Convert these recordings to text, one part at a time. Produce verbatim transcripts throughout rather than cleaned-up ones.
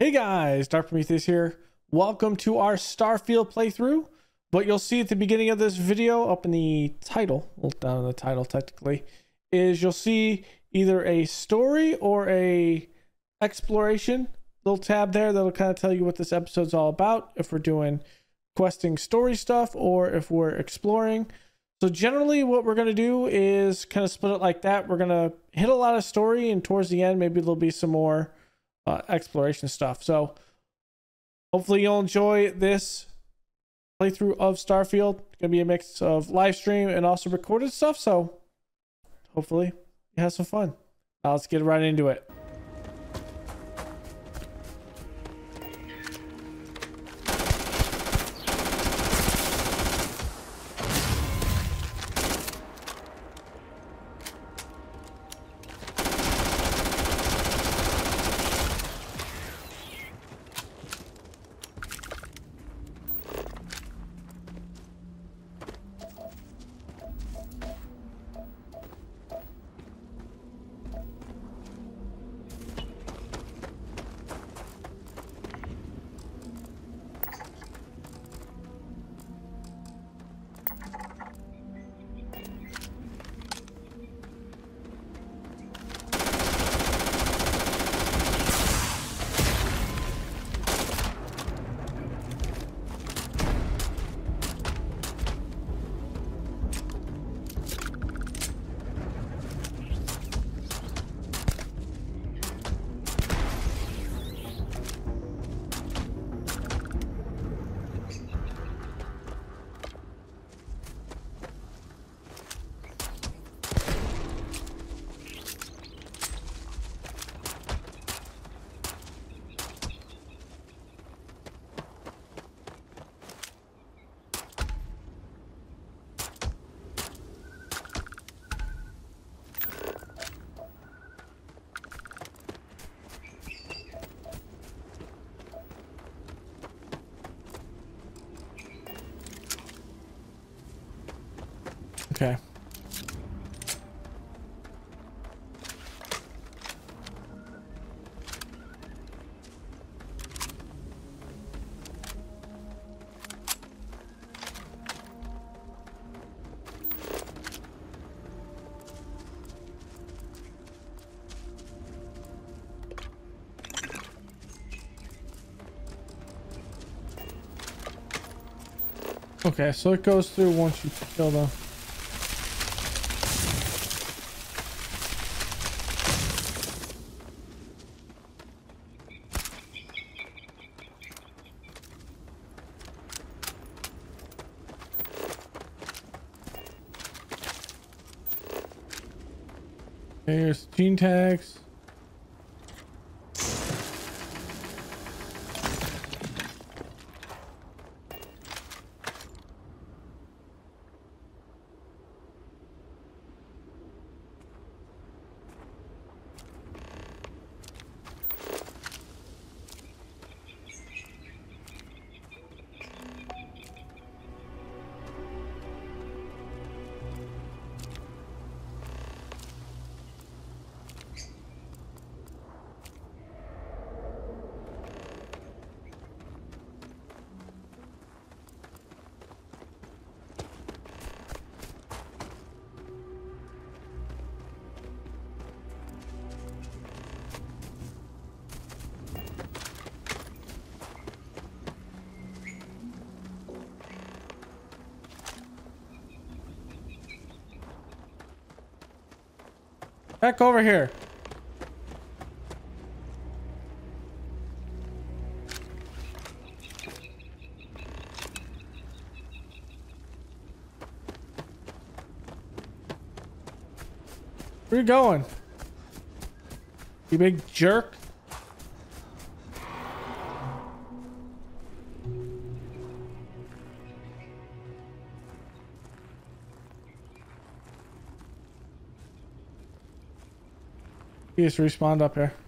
Hey guys, Dark Prometheus here. Welcome to our Starfield playthrough. What you'll see at the beginning of this video, up in the title, well, down in the title technically, is you'll see either a story or a exploration little tab there that'll kind of tell you what this episode's all about, if we're doing questing story stuff or if we're exploring. So generally what we're going to do is kind of split it like that. We're going to hit a lot of story, and towards the end maybe there'll be some more uh, exploration stuff. So hopefully you'll enjoy this playthrough of Starfield. It's going to be a mix of live stream and also recorded stuff, so hopefully you have some fun. Now let's get right into it. Okay. Okay, so it goes through once you kill them. Here's gene tags. Back over here. Where you going? You big jerk. He just respawned up here.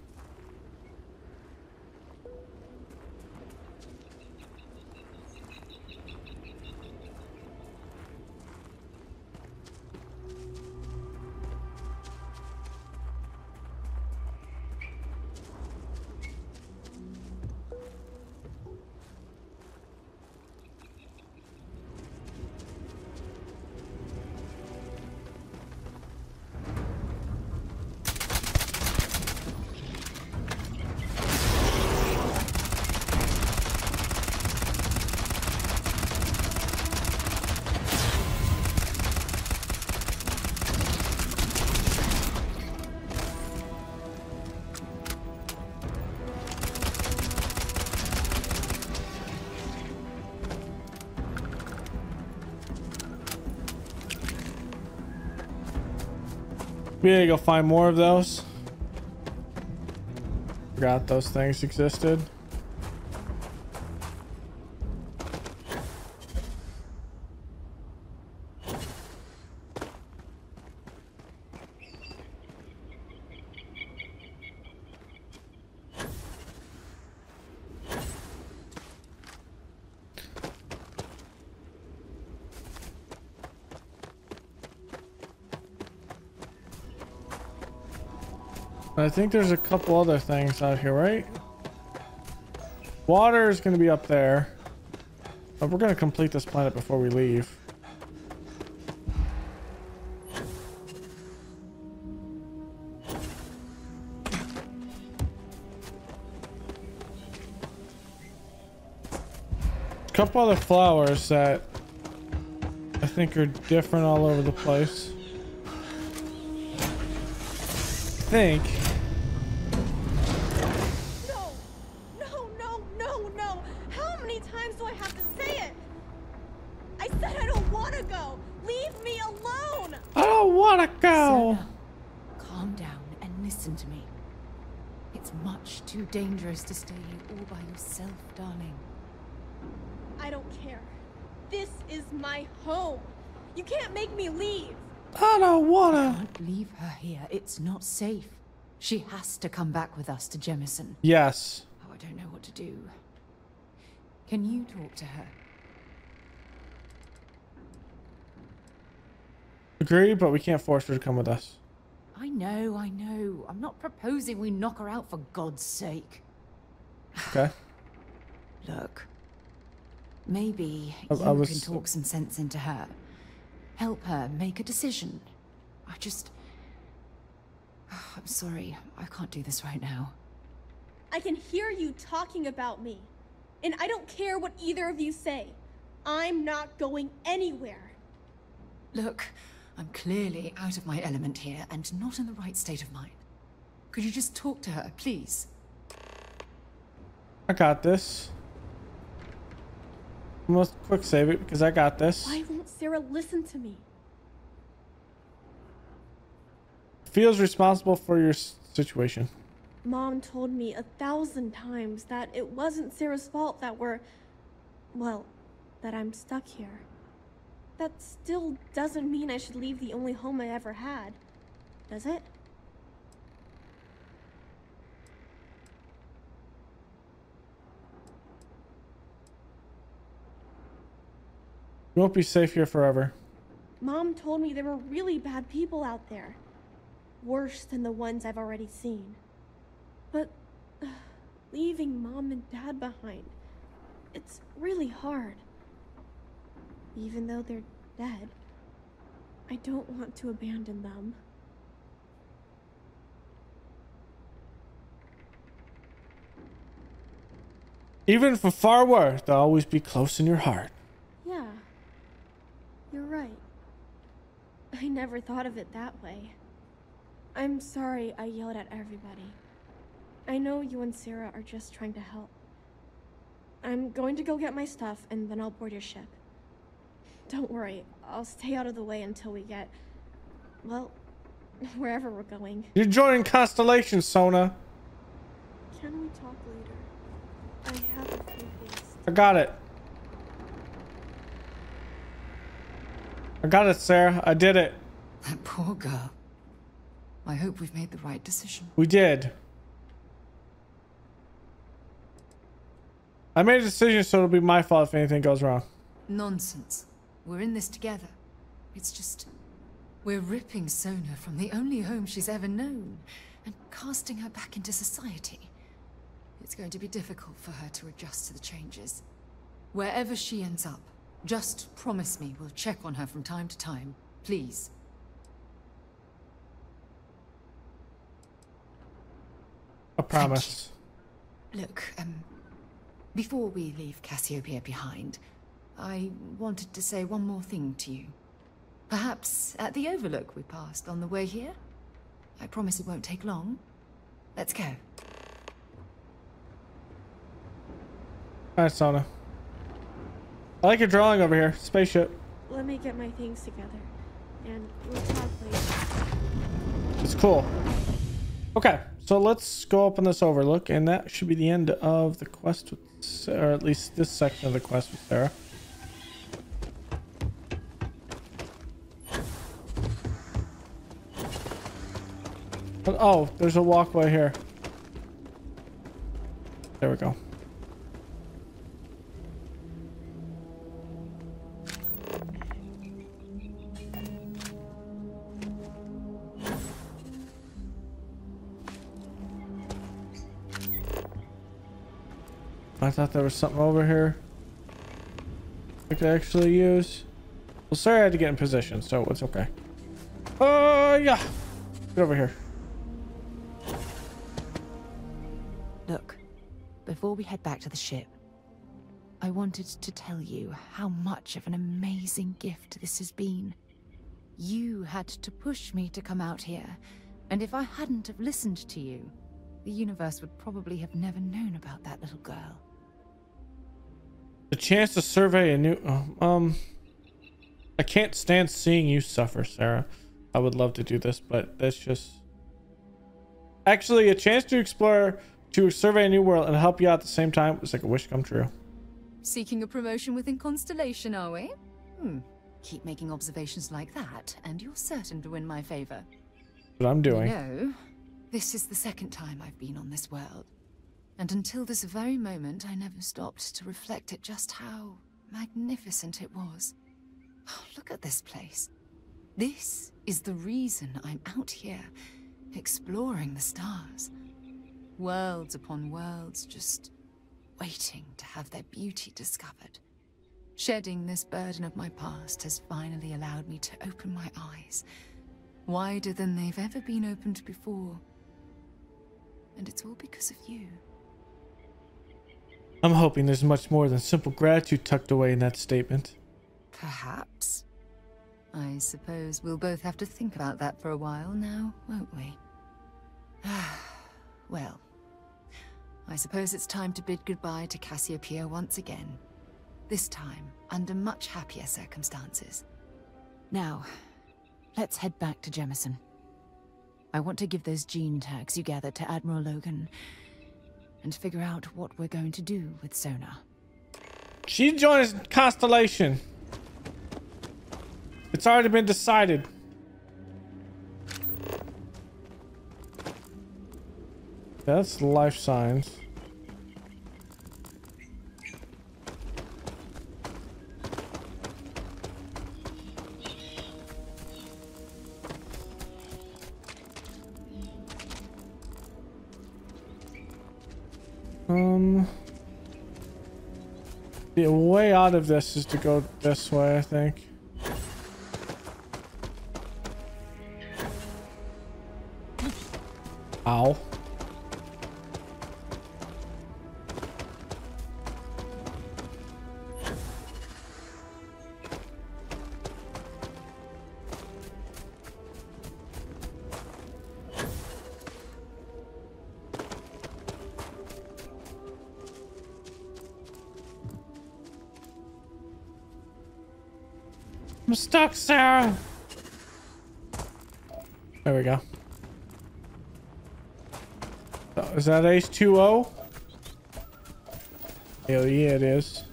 We gotta go find more of those. Forgot those things existed. I think there's a couple other things out here, right? Water is going to be up there. But we're going to complete this planet before we leave. A couple other flowers that I think are different all over the place. I think. Dangerous to stay here all by yourself, darling. I don't care. This is my home. You can't make me leave. I don't wanna. You can't leave her here. It's not safe. She has to come back with us to Jemison. Yes. Oh, I don't know what to do. Can you talk to her? Agree, but we can't force her to come with us. I know, I know. I'm not proposing we knock her out for God's sake. Okay. Look, maybe I, you I was... can talk some sense into her. Help her make a decision. I just... Oh, I'm sorry, I can't do this right now. I can hear you talking about me. And I don't care what either of you say. I'm not going anywhere. Look, I'm clearly out of my element here and not in the right state of mind. Could you just talk to her, please? I got this. I'm gonna quick save it because I got this. Why won't Sarah listen to me? Feels responsible for your situation. Mom told me a thousand times that it wasn't Sarah's fault that we're... well, that I'm stuck here. That still doesn't mean I should leave the only home I ever had, does it? You won't be safe here forever. Mom told me there were really bad people out there. Worse than the ones I've already seen. But uh, leaving Mom and Dad behind, it's really hard. Even though they're dead, I don't want to abandon them. Even for far worse, they'll always be close in your heart. Yeah, you're right. I never thought of it that way. I'm sorry I yelled at everybody. I know you and Sarah are just trying to help. I'm going to go get my stuff and then I'll board your ship. Don't worry, I'll stay out of the way until we get, well, wherever we're going. You're joining Constellation, Sona. Can we talk later? I have a few things. I got it. I got it, Sarah. I did it. That poor girl. I hope we've made the right decision. We did. I made a decision, so it'll be my fault if anything goes wrong. Nonsense. We're in this together. It's just... we're ripping Sona from the only home she's ever known and casting her back into society. It's going to be difficult for her to adjust to the changes. Wherever she ends up, just promise me we'll check on her from time to time. Please. I promise. Look, um... before we leave Cassiopeia behind, I wanted to say one more thing to you. Perhaps at the overlook we passed on the way here? I promise it won't take long. Let's go. Alright, Sona. I like your drawing over here. Spaceship. Let me get my things together, and we'll talk later. It's cool. Okay, so let's go up on this overlook, and that should be the end of the quest with Sarah, or at least this section of the quest with Sarah. But, oh, there's a walkway here. There we go. I thought there was something over here I could actually use. Well, sorry I had to get in position, so it's okay. Oh, uh, yeah. Get over here. Look, before we head back to the ship, I wanted to tell you how much of an amazing gift this has been. You had to push me to come out here, and if I hadn't have listened to you, the universe would probably have never known about that little girl. The chance to survey a new... Oh, um... I can't stand seeing you suffer, Sarah. I would love to do this, but that's just... Actually, a chance to explore, to survey a new world and help you out at the same time was like a wish come true. Seeking a promotion within Constellation, are we? Hmm. Keep making observations like that, and you're certain to win my favor. What I'm doing. You know, this is the second time I've been on this world. And until this very moment, I never stopped to reflect at just how magnificent it was. Oh, look at this place. This is the reason I'm out here, exploring the stars. Worlds upon worlds, just waiting to have their beauty discovered. Shedding this burden of my past has finally allowed me to open my eyes, wider than they've ever been opened before. And it's all because of you. I'm hoping there's much more than simple gratitude tucked away in that statement. Perhaps. I suppose we'll both have to think about that for a while now, won't we? Well, I suppose it's time to bid goodbye to Cassiopeia once again. This time, under much happier circumstances. Now, let's head back to Jemison. I want to give those gene tags you gathered to Admiral Logan and figure out what we're going to do with Sona. She joins Constellation. It's already been decided. That's life signs. Um, the way out of this is to go this way, I think. Ow. I'm stuck, Sarah. There we go. Oh, is that H two O? Hell yeah, it is.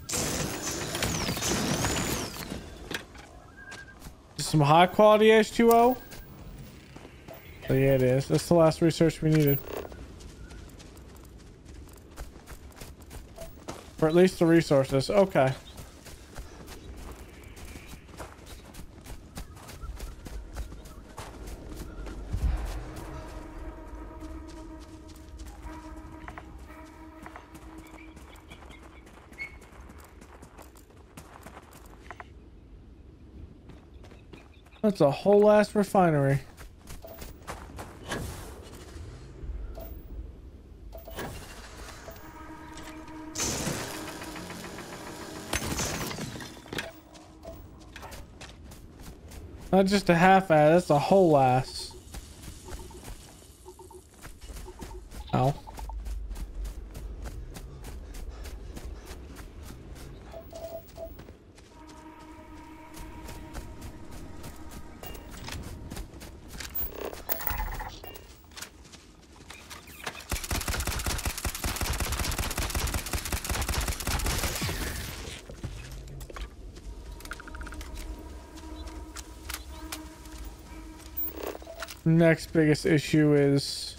Some high quality H two O? Oh yeah, it is. That's the last research we needed. Or at least the resources. Okay. That's a whole ass refinery. Not just a half ass, that's a whole ass. Ow. Next biggest issue is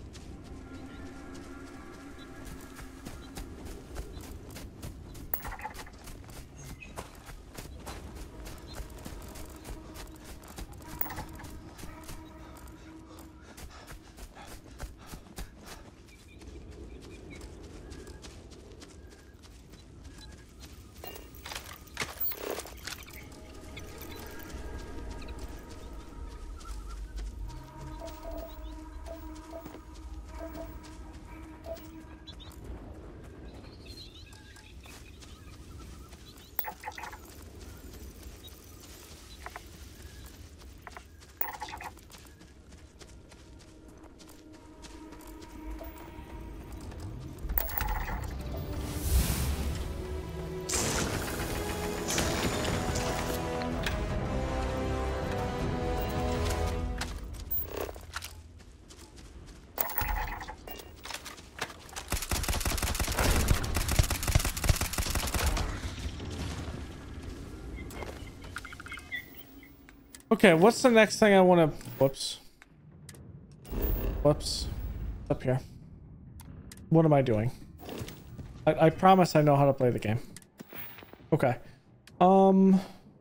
okay, what's the next thing I want to... Whoops. Whoops. Up here. What am I doing? I, I promise I know how to play the game. Okay. Um...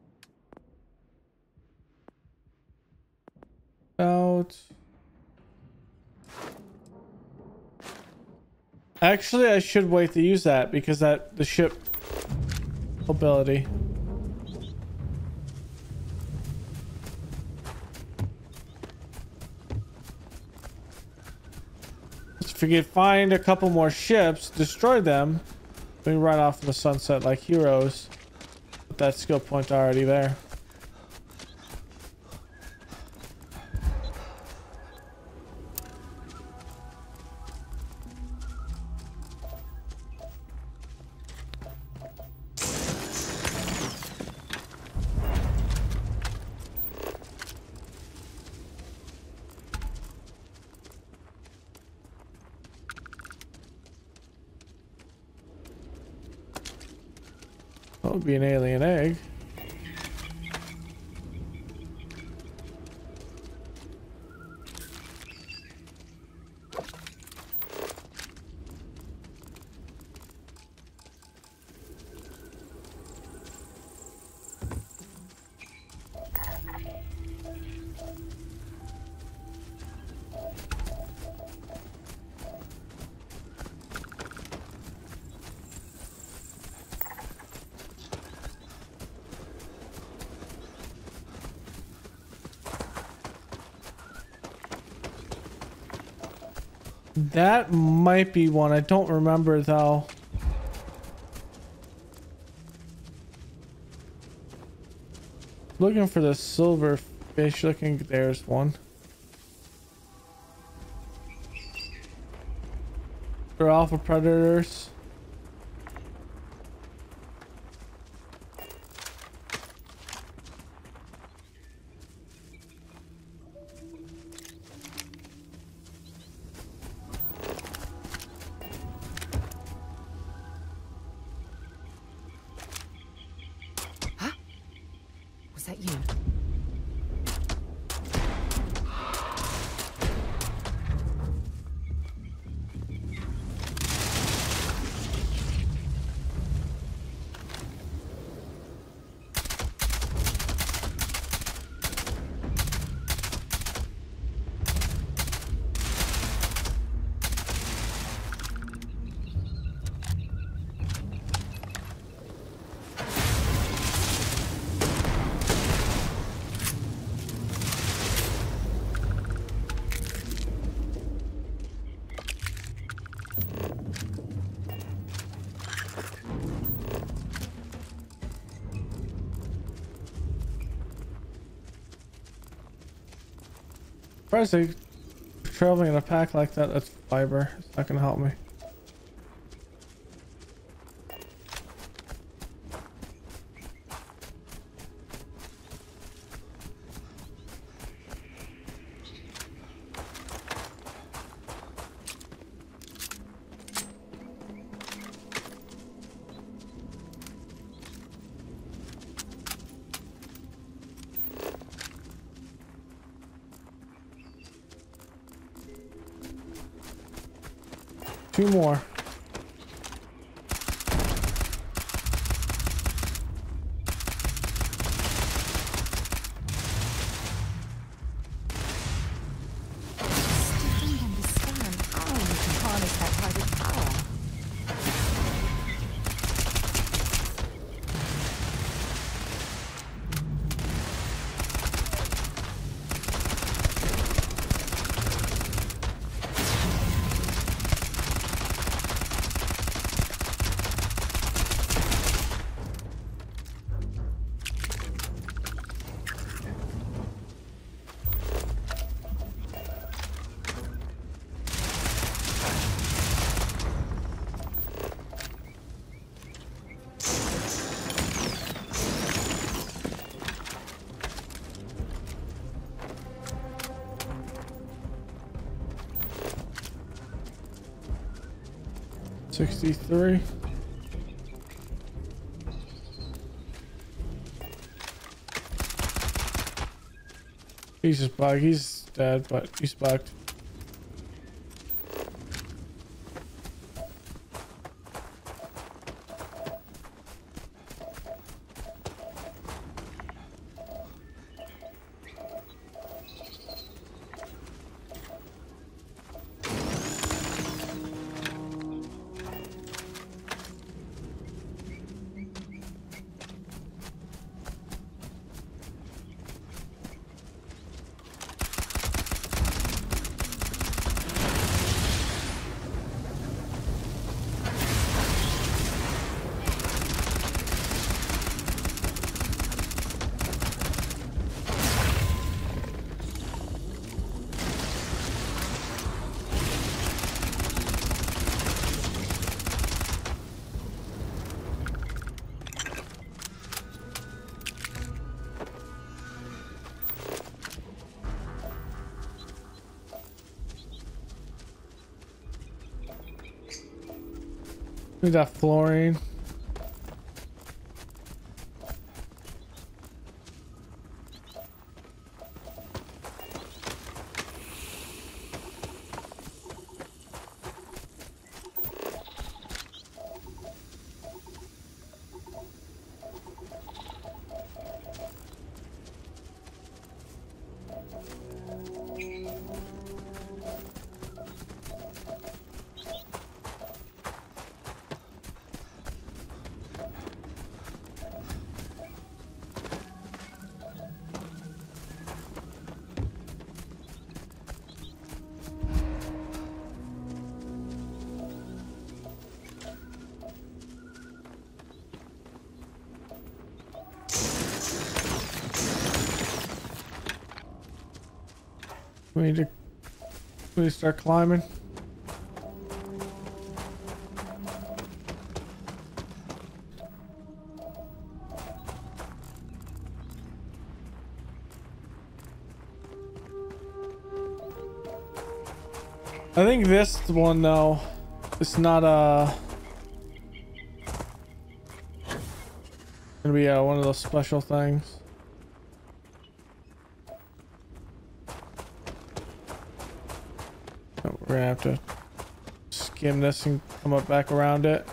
Out... Actually, I should wait to use that because that... The ship... ability... If we could find a couple more ships, destroy them, we run off in the sunset like heroes. But that skill point already there. That would be an alien egg. That might be one. I don't remember though. Looking for the silver fish. Looking, there's one. They're alpha predators. Was that you? Surprised they traveling in a pack like that. That's fiber. It's not gonna help me. any more. Still don't understand how you can harness that type of power. sixty-three. He's just bugged. He's dead, but he's bugged. We got fluorine. We need to, we need to start climbing. I think this one though, it's not a gonna be uh, one of those special things. We're gonna have to skim this and come up back around it.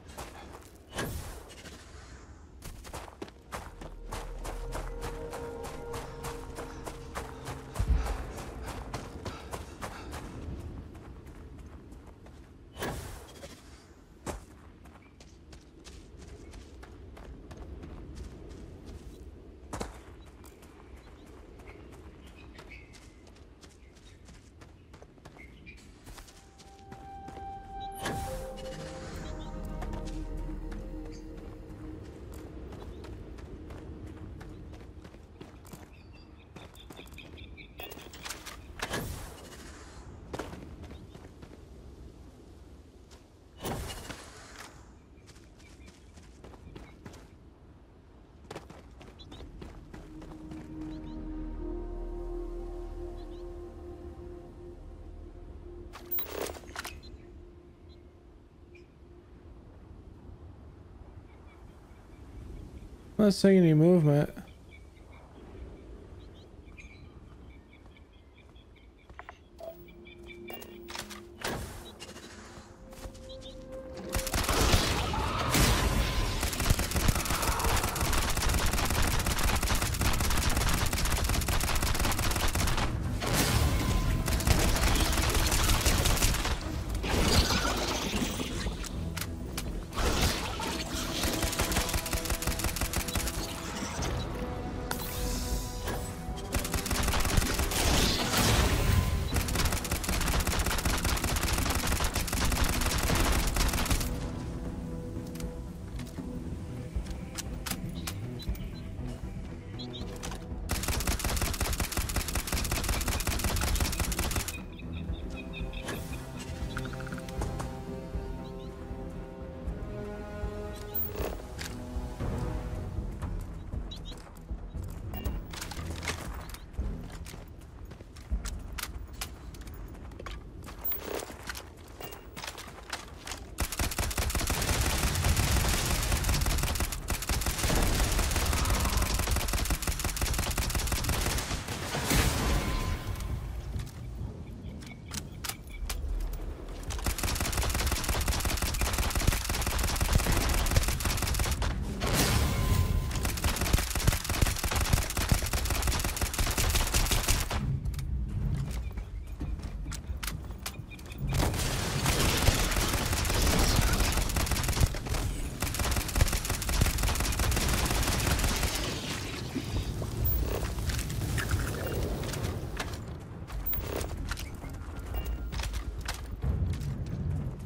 I'm not seeing any movement.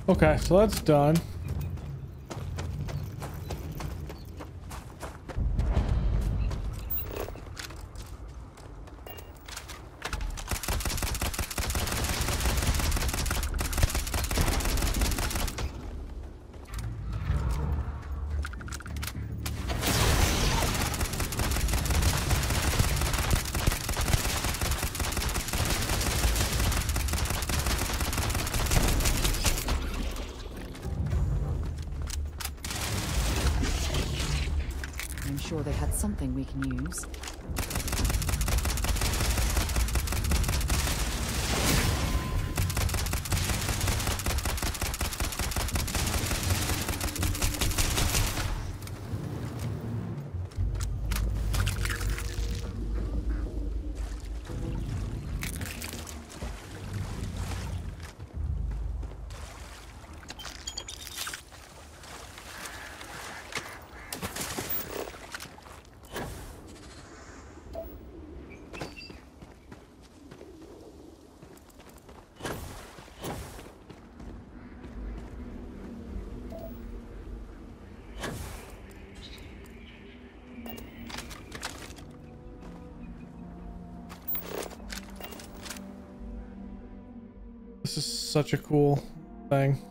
Okay, so that's done. I'm sure they had something we can use. This is such a cool thing.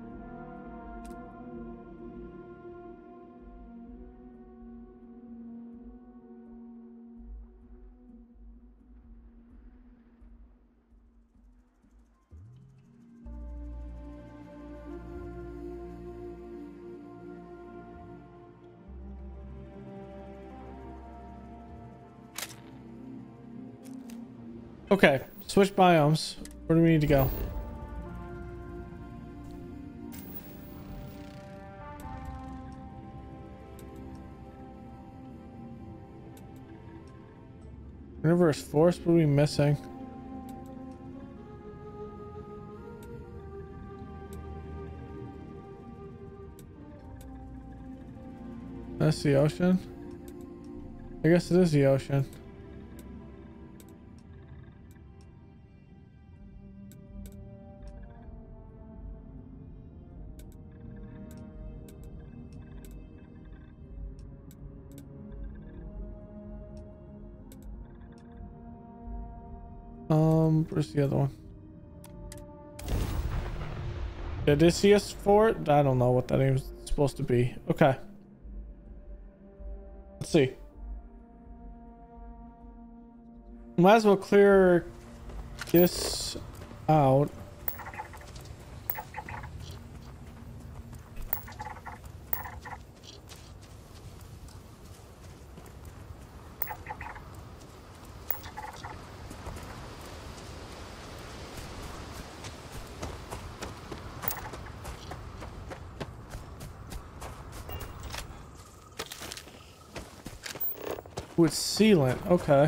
Okay, switch biomes. Where do we need to go? Universe Force, what are we missing? That's the ocean? I guess it is the ocean. Um, where's the other one? Odysseus Fort? I don't know what that name is supposed to be. Okay. Let's see. Might as well clear this out. Ooh, it's sealant. Okay.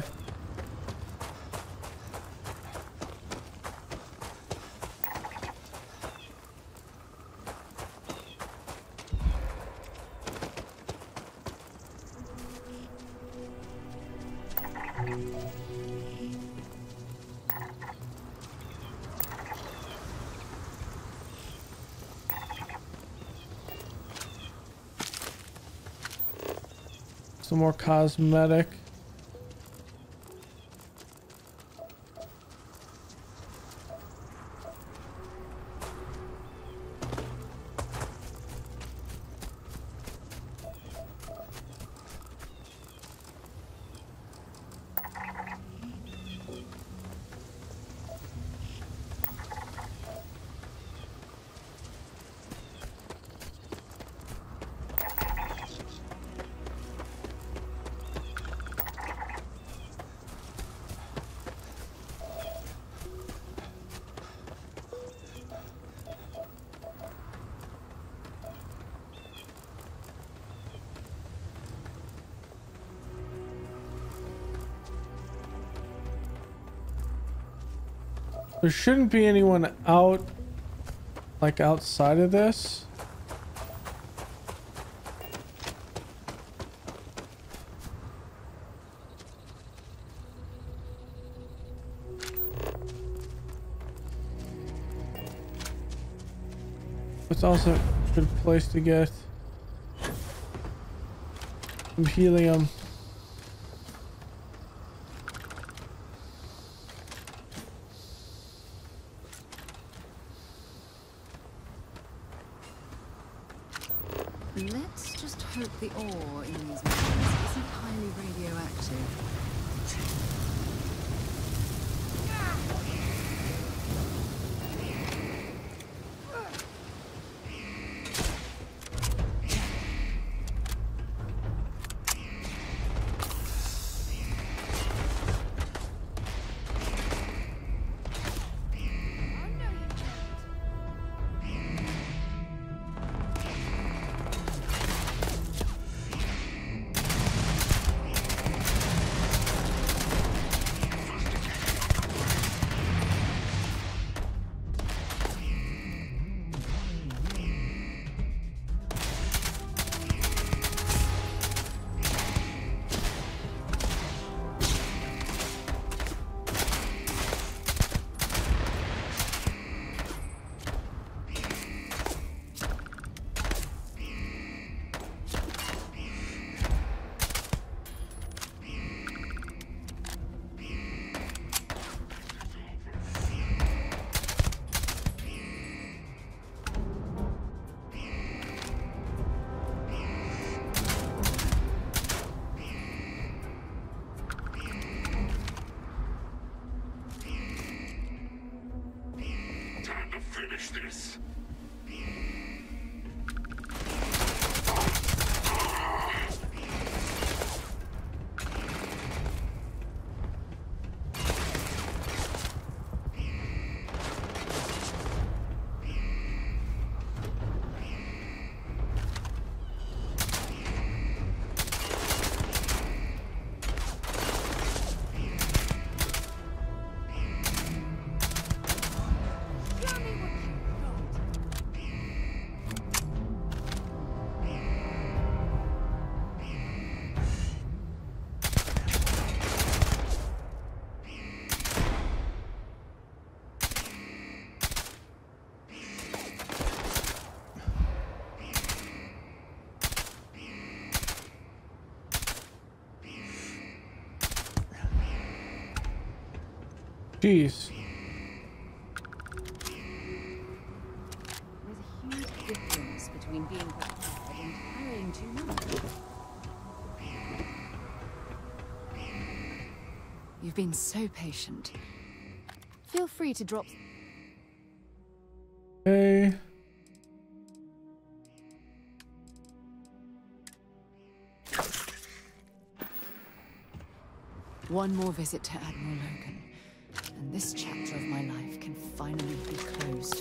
Some more cosmetic. There shouldn't be anyone out, like outside of this. it's also a good place to get some helium. Let's just hope the ore in these mines isn't highly radioactive. Jeez. There's a huge difference between being prepared and carrying too much. You've been so patient. Feel free to drop. Okay. One more visit to Admiral Logan, and this chapter of my life can finally be closed.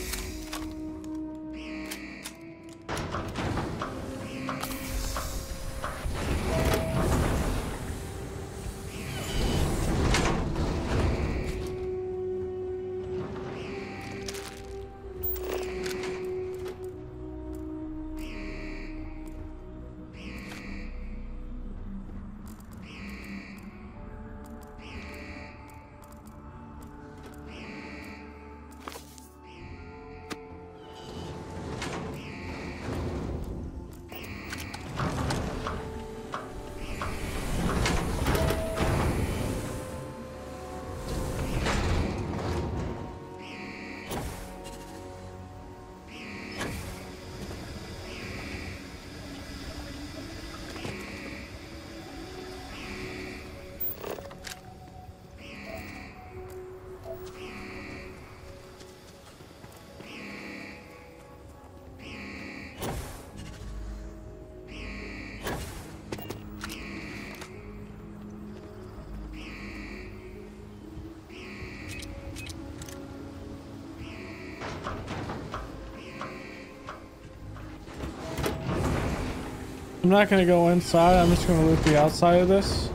I'm not gonna go inside, I'm just gonna loot the outside of this.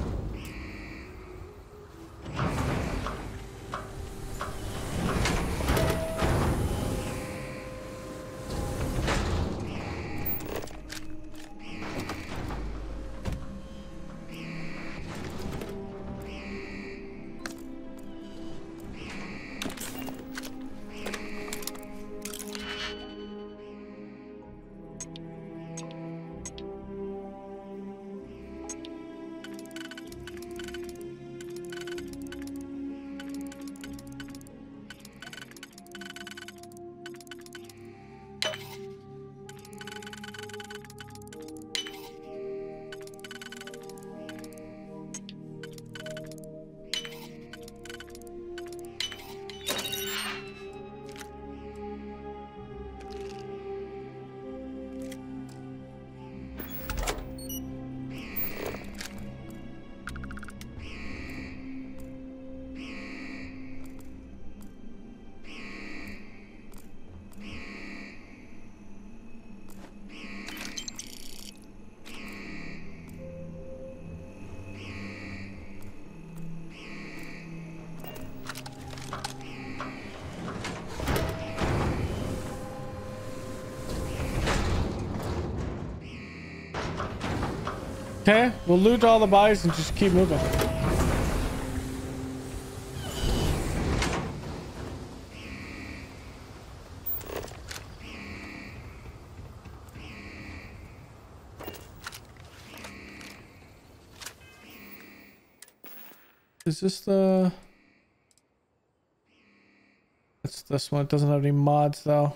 Okay, we'll loot all the bodies and just keep moving. Is this the... It's this one. It doesn't have any mods though.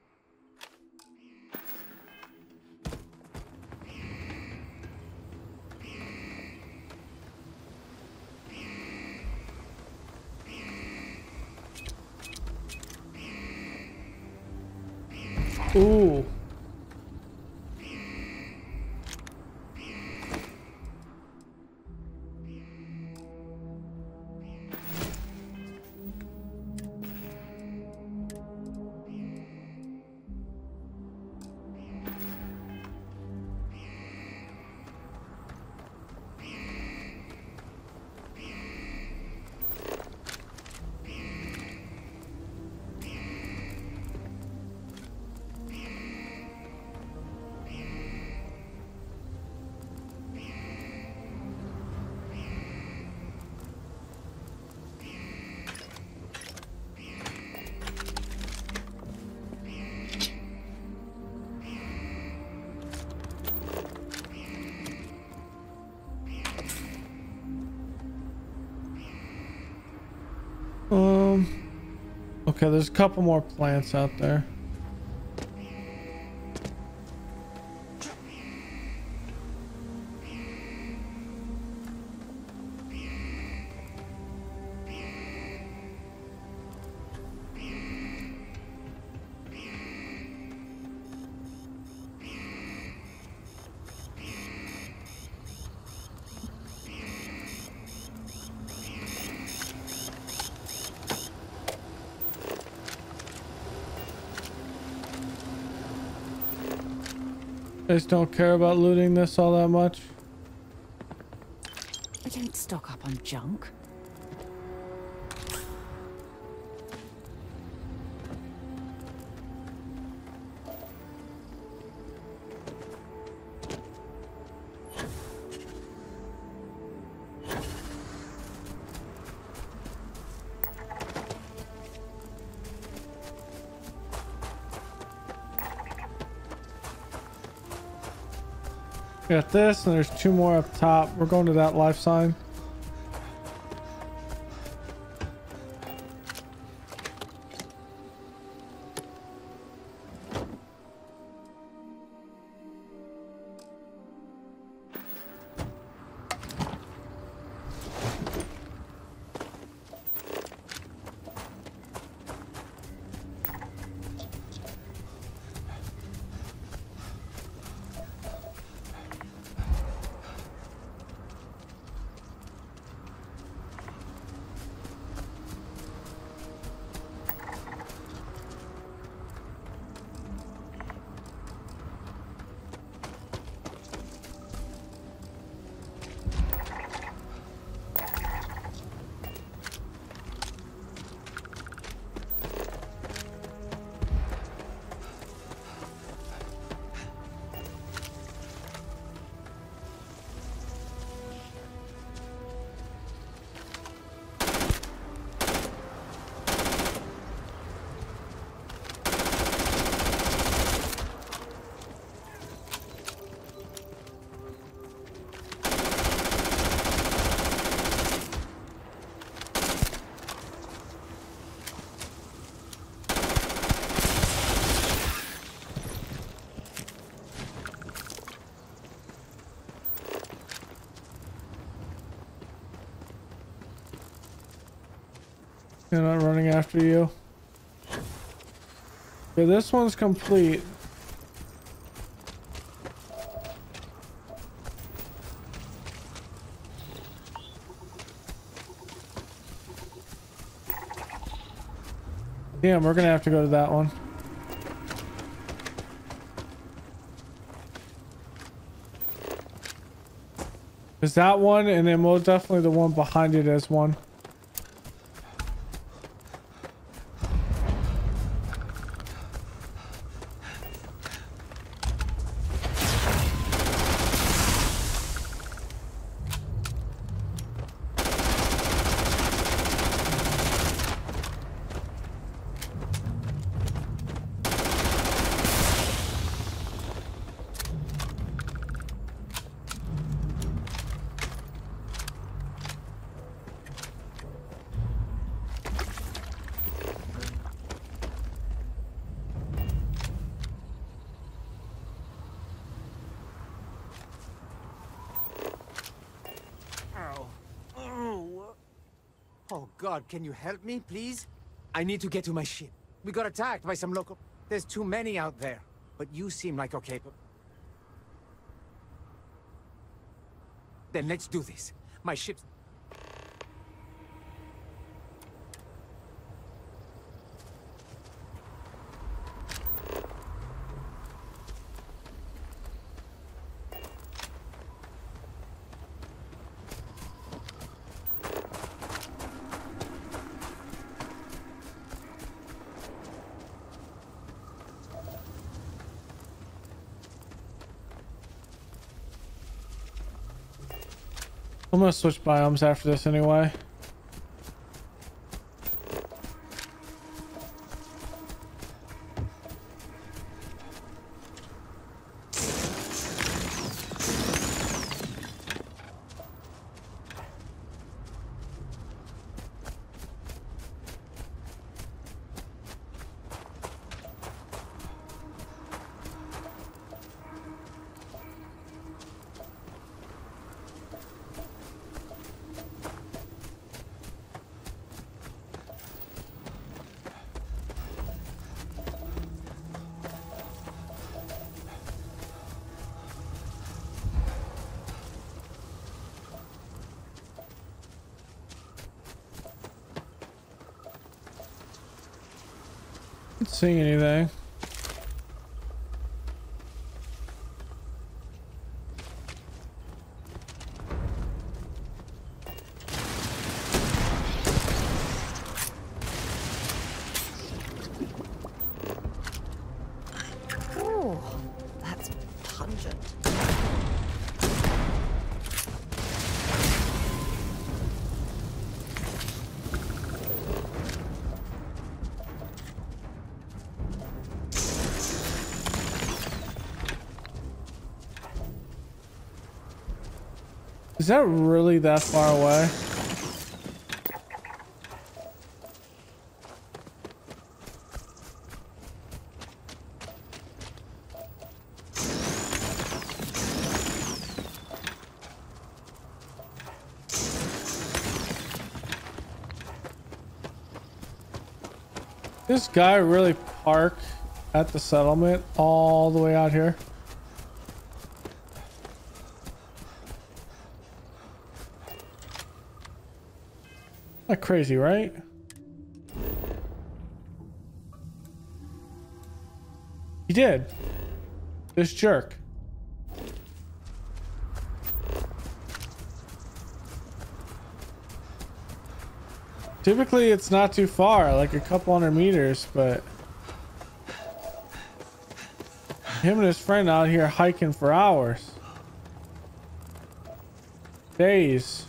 Ooh. Um, okay, there's a couple more plants out there. I just don't care about looting this all that much. I don't stock up on junk. Got this, and there's two more up top. We're going to that life sign. They're not running after you. Okay, this one's complete. Damn, we're gonna have to go to that one. Is that one, and then most definitely the one behind it as one. Oh God, can you help me, please? I need to get to my ship. We got attacked by some local... There's too many out there. But you seem like you're capable. Then let's do this. My ship's... I'm gonna switch biomes after this anyway. Not seeing anything. Oh, that's pungent. Is that really that far away? This guy really parked at the settlement all the way out here. Not crazy, right? He did. This jerk. Typically, it's not too far, like a couple hundred meters, but him and his friend out here hiking for hours. Days.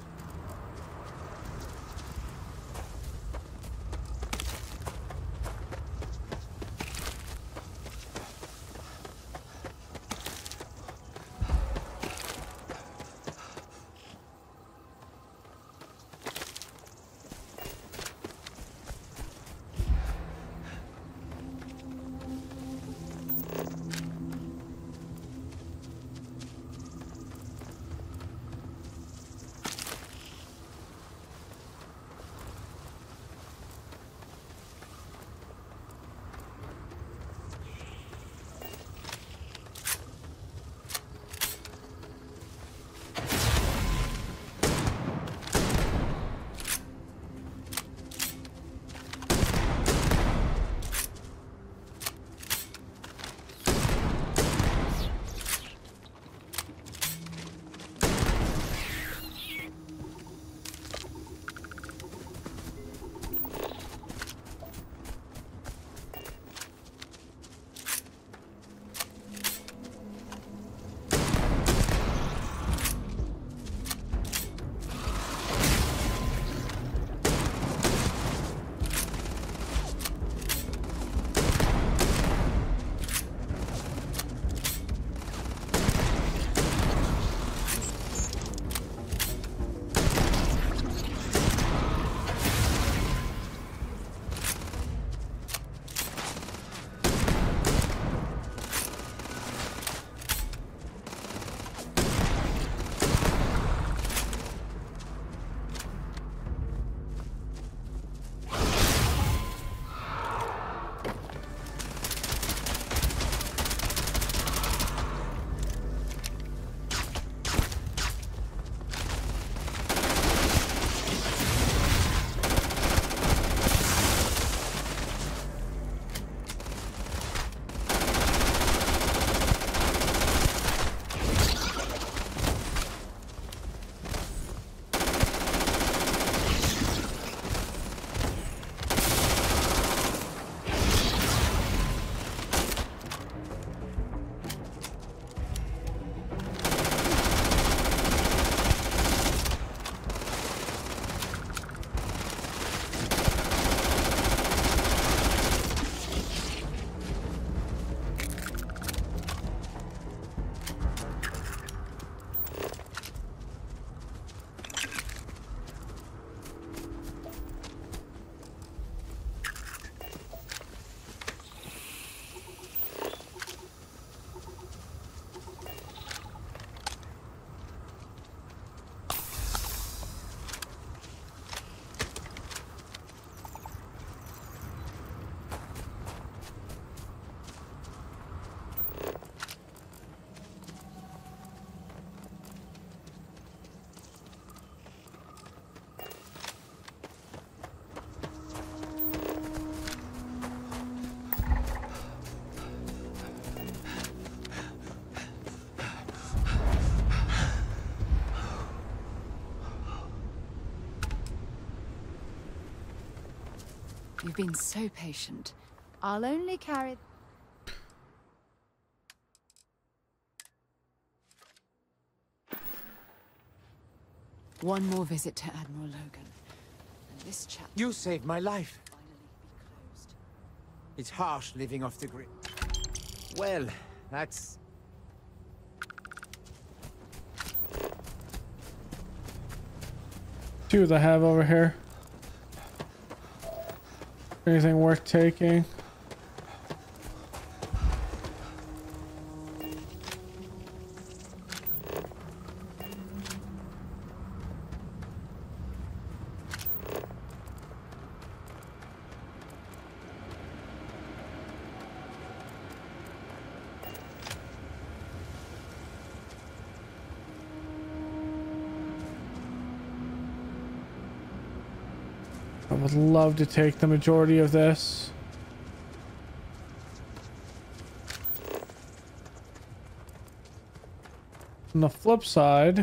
You've been so patient. I'll only carry... One more visit to Admiral Logan. And this chap You saved my life. finally be closed. It's harsh living off the grid. Well, that's... See what I have over here. Anything worth taking? I would love to take the majority of this. On the flip side,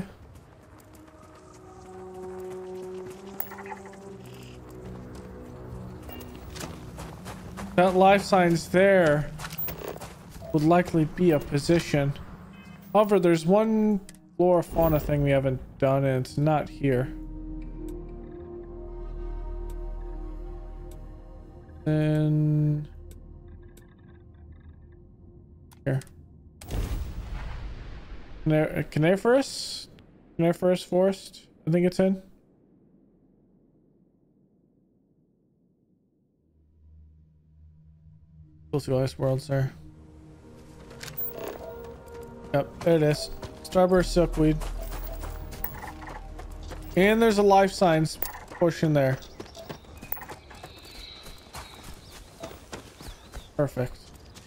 that life signs there would likely be a position. However, there's one flora fauna thing we haven't done, and it's not here. And here, Cana- coniferous, coniferous forest. I think it's in. We'll see last worlds there. Yep, there it is. Starburst silkweed, and there's a life signs portion there. Perfect.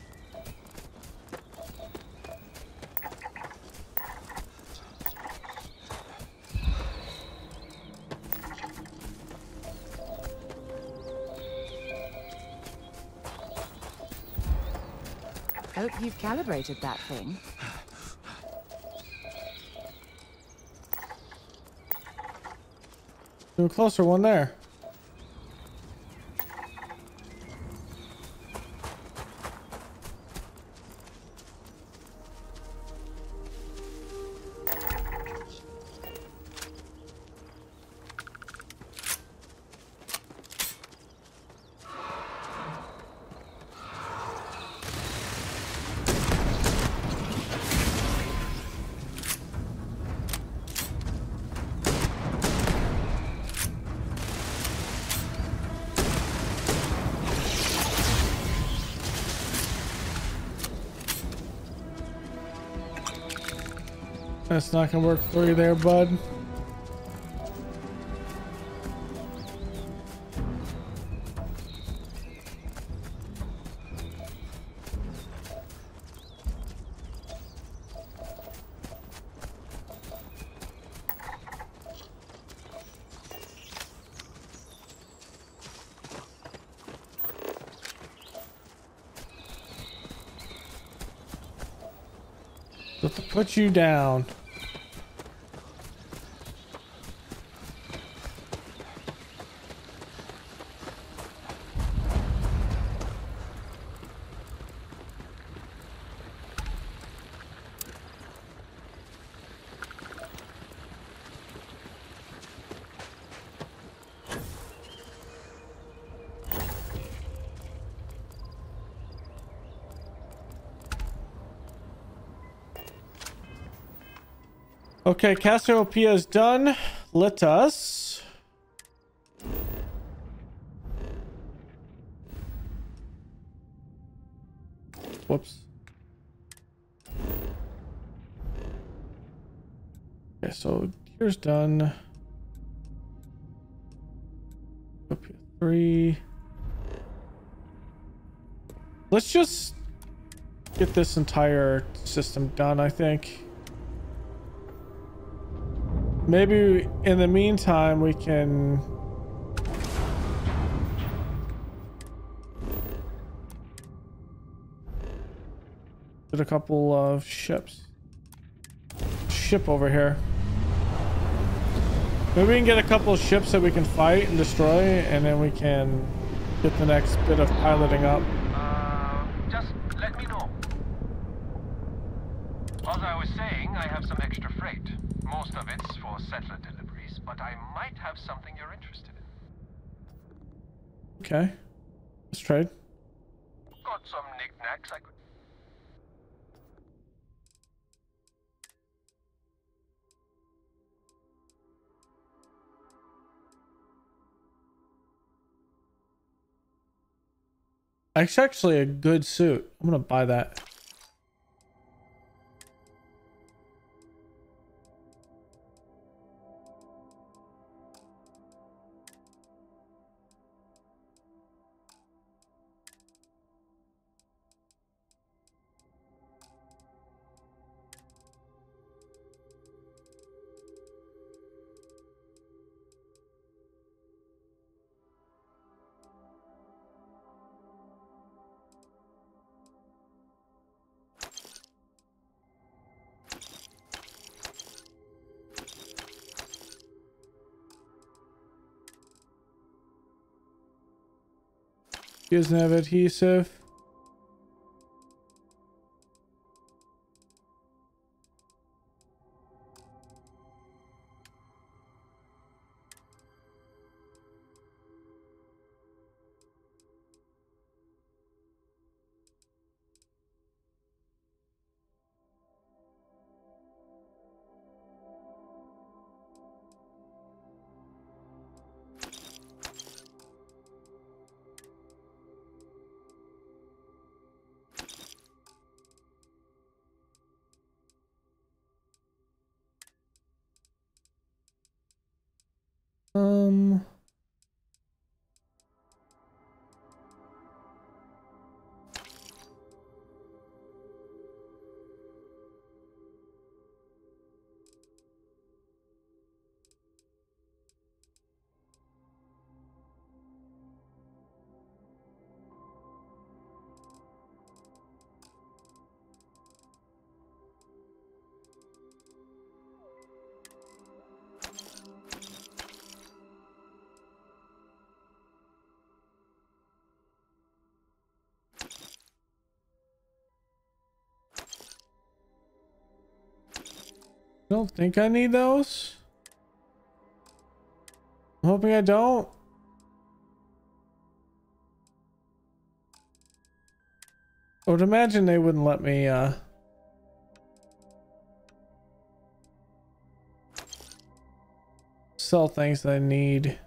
Hope you've calibrated that thing. Do a closer one there. That's not gonna work for you there, bud. Have to put you down. Okay, Cassiopeia is done. Let us whoops. Okay, so here's done. Up here, three. Let's just get this entire system done, I think. Maybe in the meantime we can get a couple of ships. Ship over here. Maybe we can get a couple of ships that we can fight and destroy, and then we can get the next bit of piloting up. Uh, just let me know. As I was saying, I have some extra freight. Most of it's for settler deliveries, but I might have something you're interested in. Okay. Let's trade. Got some knickknacks I could... It's actually a good suit. I'm gonna buy that. He doesn't have adhesive. Um... I don't think I need those. I'm hoping I don't. I would imagine they wouldn't let me uh sell things that I need.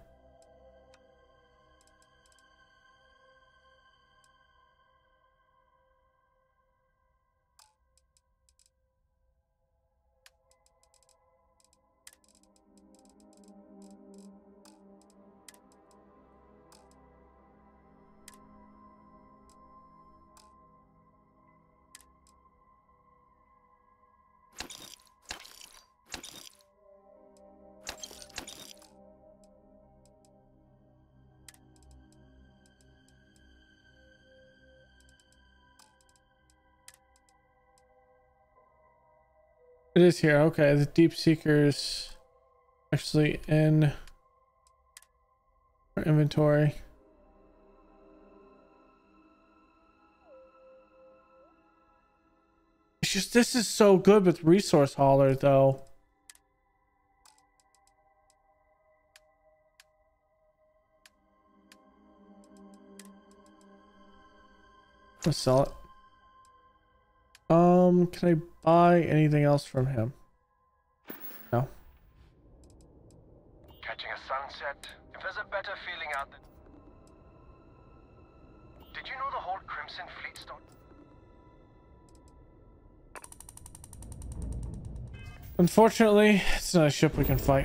It is here. Okay, the Deep Seeker's actually in our inventory. It's just, this is so good with Resource Hauler, though. Let's sell it. Um, can I buy anything else from him? No. Catching a sunset. If there's a better feeling out there. Did you know the whole Crimson Fleet started? Unfortunately, it's not a ship we can fight.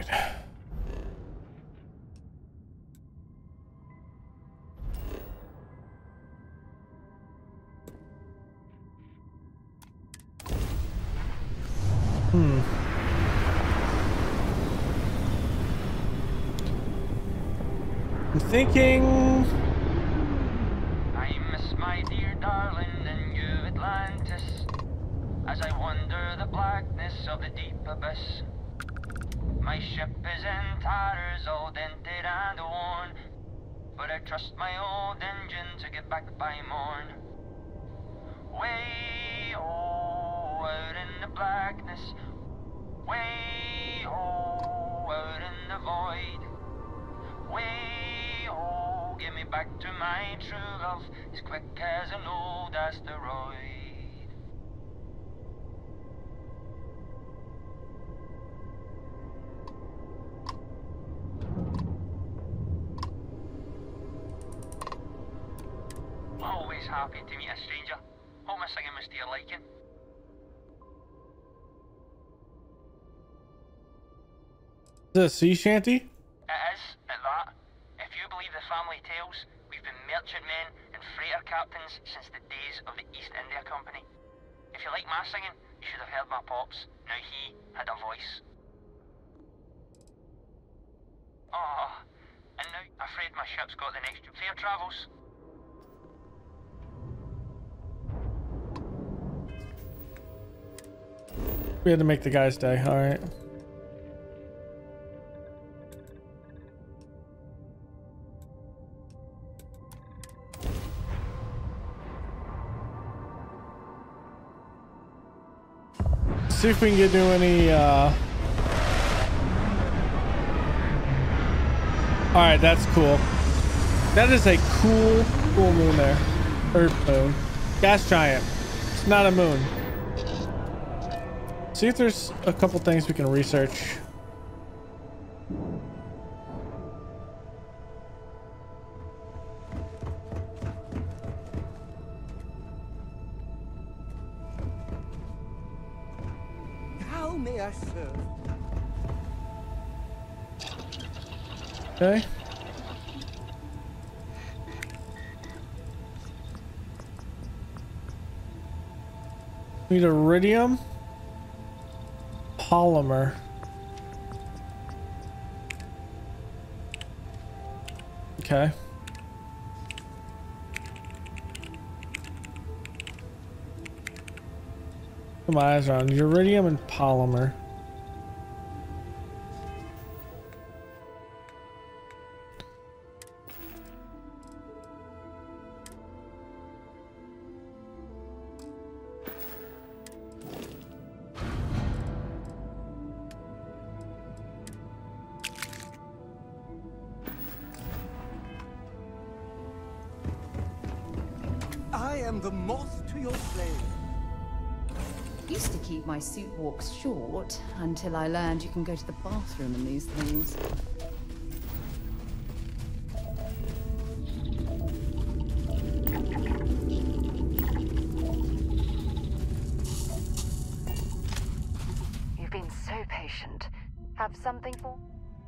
Hmm. I'm thinking. I miss my dear darling and you Atlantis, as I wander the blackness of the deep abyss. My ship is in tatters, all dented and worn. but I trust my old engine to get back by morn. Way oh, out in the blackness, way oh, out in the void. Way oh, get me back to my true love, as quick as an old asteroid. Always happy to meet a stranger. Hope my singing was to your liking. Is this a sea shanty? It is, at that. If you believe the family tales, we've been merchantmen and freighter captains since the days of the East India Company. If you like my singing, you should have heard my pops. Now he had a voice. Oh, and now I'm afraid my ship's got the next fare travels. We had to make the guy's day. All right. See if we can get to any uh all right, that's cool. That is a cool cool moon there. Earth moon. Gas giant. It's not a moon. See if there's a couple things we can research. How may I serve? Okay. Need iridium. Polymer. Okay. Put my eyes on iridium and polymer. I am the moth to your flame. Used to keep my suit walks short until I learned you can go to the bathroom in these things. You've been so patient. Have something for...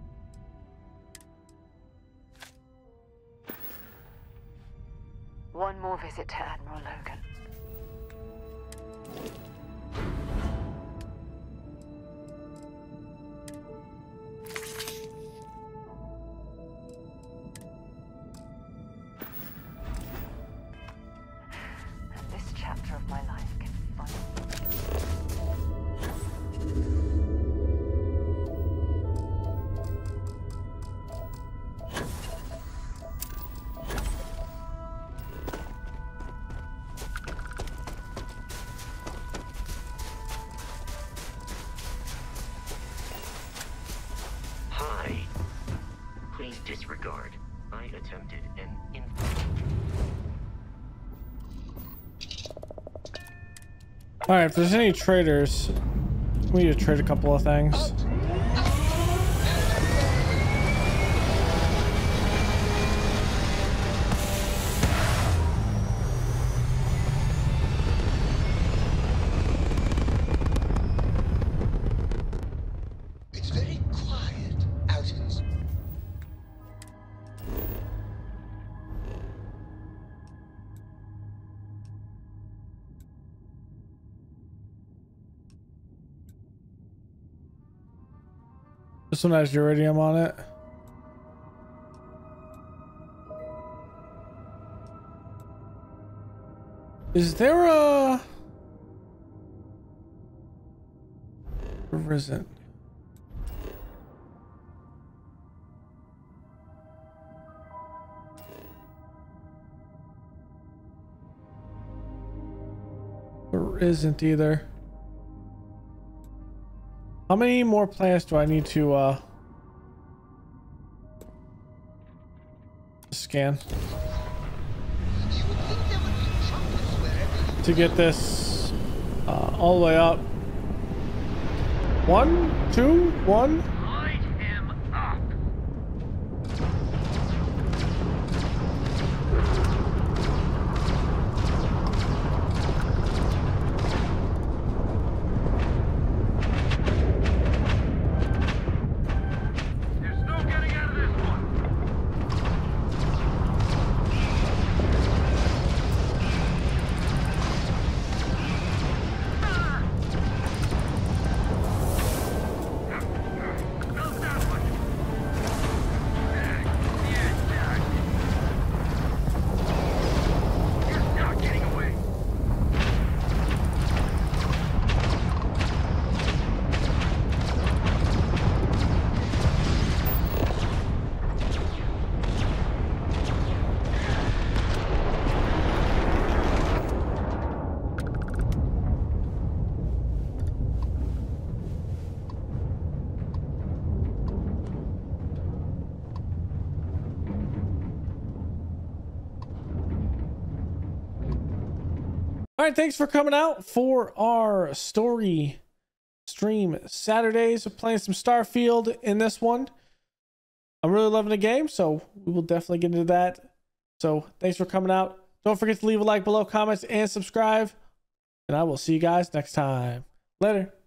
One more visit to Admiral Logan. And this chapter of my life can finally... Disregard. I attempted an in. All right, if there's any traders, we need to trade a couple of things. It's very quiet out in this. This one has iridium on it. Is there a... Or isn't? isn't either. How many more plants do I need to uh scan to get this uh, all the way up? One, two, one. Light him up. There's no getting out of this one. How's that one? Yeah, Jack. You're not getting away. All right, thanks for coming out for our story stream Saturdays. We're playing some Starfield in this one. I'm really loving the game, so we will definitely get into that. So thanks for coming out. Don't forget to leave a like below, comments, and subscribe. And I will see you guys next time. Later.